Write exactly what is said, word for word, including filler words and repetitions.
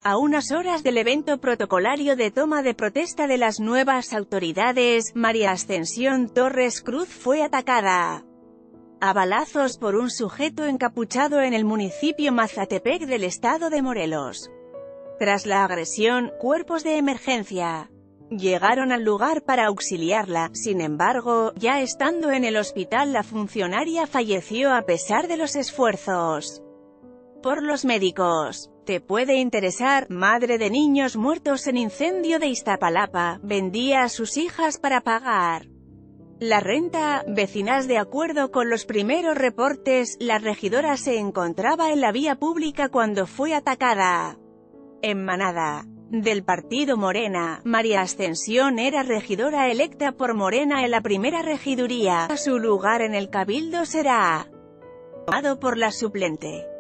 A unas horas del evento protocolario de toma de protesta de las nuevas autoridades, María Ascensión Torres Cruz fue atacada a balazos por un sujeto encapuchado en el municipio Mazatepec del estado de Morelos. Tras la agresión, cuerpos de emergencia llegaron al lugar para auxiliarla. Sin embargo, ya estando en el hospital, la funcionaria falleció a pesar de los esfuerzos por los médicos. Te puede interesar: madre de niños muertos en incendio de Iztapalapa, vendía a sus hijas para pagar la renta. Vecinas. De acuerdo con los primeros reportes, la regidora se encontraba en la vía pública cuando fue atacada. Emanada del partido Morena, María Ascensión era regidora electa por Morena en la primera regiduría. Su lugar en el cabildo será tomado por la suplente